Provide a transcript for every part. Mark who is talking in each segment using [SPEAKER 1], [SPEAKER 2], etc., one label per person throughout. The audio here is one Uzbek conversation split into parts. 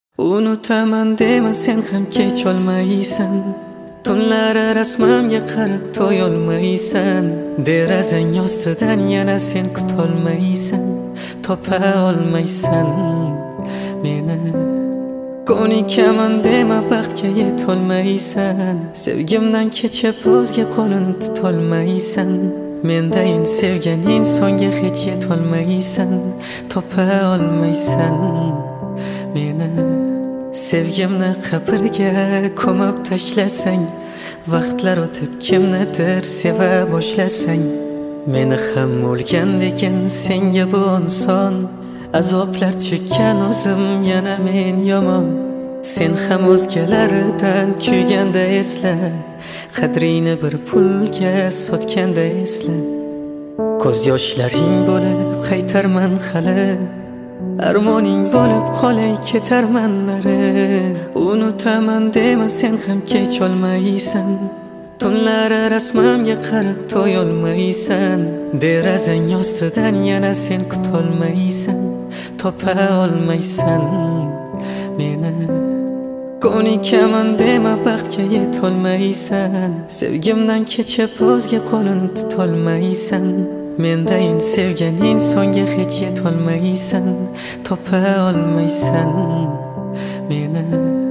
[SPEAKER 1] Unutaman dema sen ham kech olmaysan. Tunlari rasmamga qarab to'yolmaysan. Derazang ostidan yana sen kutolmaysan. Topa olmaysan meni. Ko'nikaman dema baxtga yetolmaysan. Sevgimdan kechib o'zga qo'lin tutolmaysan. Mendayin sevgan insonga hech yetolmaysan. Topa olmaysan meni. Sevgimni qabrga ko'mib tashlasang, vaqtlar o'tib kimnidir seva boshlasang, meni ham o'lgandek senga bu inson. Azoblar chekkan o'zim yana men yomon. Sen ham o'zgalaridan kuyganda esla, qadringni bir pulga sotganda esla. Ko'z yoshlaring bo'lib qaytarman hali, armoning bo'lib qolay ketarman nari. Unutaman dema sen ham kech olmaysan. Tunlari rasmamga qarab to'yolmaysan. Derazang ostidan yana sen kutolmaysan. Topa olmaysan meni. Ko'nikaman dema baxtga yetolmaysan. Sevgimdan kechib o'zga qo'lin tutolmaysan. Mendayin sevgan insonga hech yetolmaysan. Topa olmaysan meni.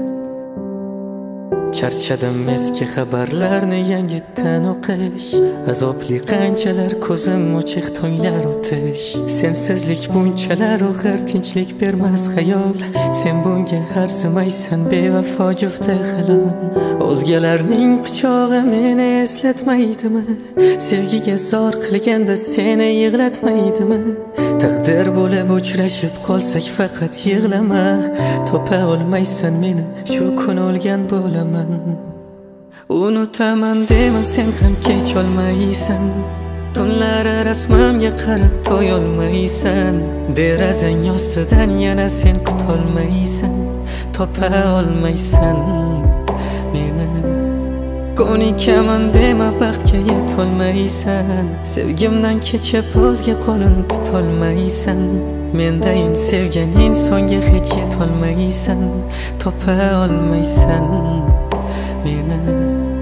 [SPEAKER 1] Charchadim eski xabarlarni yangitdan o'qish. Azobli qanchalar ko'zim ochiq tonglar o'tish. Sensizlik bunchalar og'ir, tinchlik bermas xayol. Sen bunga arzimaysan, bevafo jufti halol. O'zgalarning quchog'i meni eslatmaydimi? Sevgiga zor qilganda seni yig'latmaydimi? Taqdir bo'lib uchrashib qolsak faqat yig'lama. Topa olmaysan meni, shu kun o'lgan bo'laman. Unutaman dema sen ham kech olmaysan. Tunlari rasmamga qarab to'yolmaysan. Derazang ostidan yana sen kutolmaysan. Topa olmaysan meni. Ko'nikaman dema baxtga yetolmaysan. Sevgimdan kechib o'zga qo'lin tutolmaysan. Mendayin sevgan insonga hech yetolmaysan. Topa olmaysan meni.